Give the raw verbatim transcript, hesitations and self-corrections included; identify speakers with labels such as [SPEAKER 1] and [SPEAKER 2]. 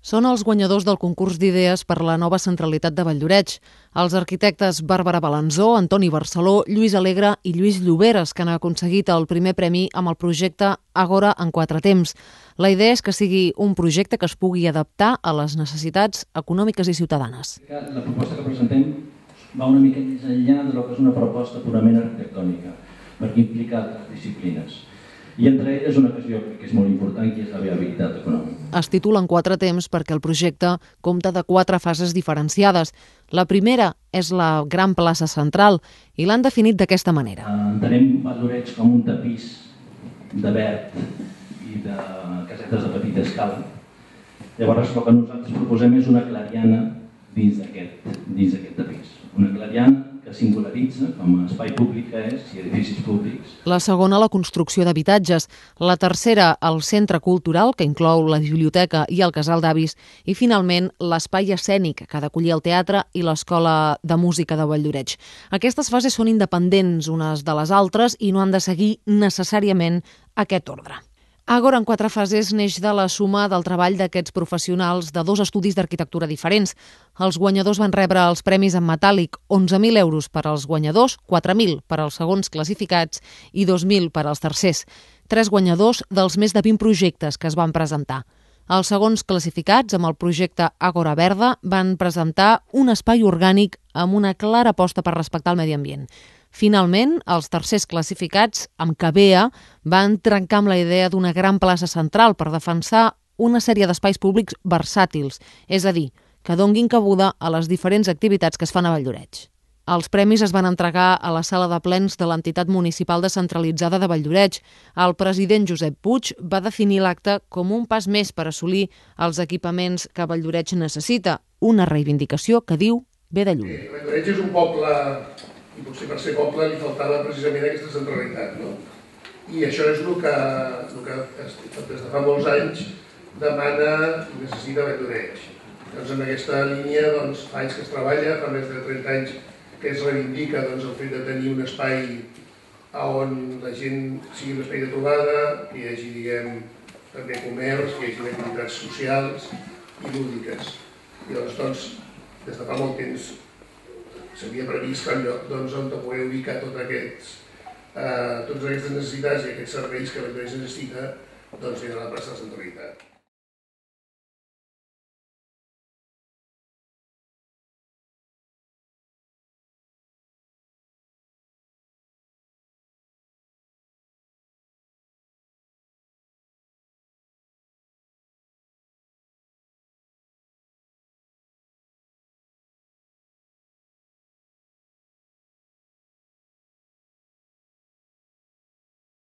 [SPEAKER 1] Són els guanyadors del concurs d'idees per la nova centralitat de Valldoreix. Els arquitectes Bàrbara Balanzó, Antoni Barceló, Lluís Alegre i Lluís Lloberes, que han aconseguit el primer premi amb el projecte Àgora en quatre temps. La idea és que sigui un projecte que es pugui adaptar a les necessitats econòmiques i ciutadanes.
[SPEAKER 2] La proposta que presentem va una mica més enllà de lo que és una proposta purament arquitectònica, perquè implica altres disciplines. I entre elles una qüestió que és molt important, que és la viabilitat econòmica.
[SPEAKER 1] Es titula en quatre temps perquè el projecte compta de quatre fases diferenciades. La primera és la gran plaça central i l'han definit d'aquesta manera.
[SPEAKER 2] Entenem Valldoreix com un tapís de verd i de casetes de petita escala. Llavors el que nosaltres proposem és una clariana dins d'aquest tapís. Una clariana que singularitza com a espai públic que és i edificis públics.
[SPEAKER 1] La segona, la construcció d'habitatges. La tercera, el centre cultural, que inclou la biblioteca i el casal d'avis. I finalment, l'espai escènic, que ha d'acollir el teatre i l'escola de música de Valldoreix. Aquestes fases són independents unes de les altres i no han de seguir necessàriament aquest ordre. Àgora en quatre fases neix de la suma del treball d'aquests professionals de dos estudis d'arquitectura diferents. Els guanyadors van rebre els premis en metàl·lic, onze mil euros per als guanyadors, quatre mil per als segons classificats i dos mil per als tercers. Tres guanyadors dels més de vint projectes que es van presentar. Els segons classificats, amb el projecte Àgora Verda, van presentar un espai orgànic amb una clara aposta per respectar el medi ambient. Finalment, els tercers classificats, amb Cabea, van trencar amb la idea d'una gran plaça central per defensar una sèrie d'espais públics versàtils, és a dir, que donguin cabuda a les diferents activitats que es fan a Valldoreix. Els premis es van entregar a la sala de plens de l'entitat municipal descentralitzada de Valldoreix. El president Josep Puig va definir l'acte com un pas més per assolir els equipaments que Valldoreix necessita, una reivindicació que diu ve de lluny.
[SPEAKER 3] Valldoreix és un poble, i potser per ser poble li faltava precisament aquesta centralitat, no? I això és el que, el que des de fa molts anys demana i necessita Valldoreix. Doncs en aquesta línia doncs, fa anys que es treballa, fa més de trenta anys que es reivindica doncs, el fet de tenir un espai on la gent sigui un espai de trobada, que hi hagi, diguem, també comerç, que hi hagi activitats socials i lúdiques. I llavors, doncs, des de fa molt temps s'havia previst que en lloc doncs, on poder ubicar tots aquests, eh, totes aquestes necessitats i aquests serveis que Valldoreix necessita doncs, era la plaça de centralitat.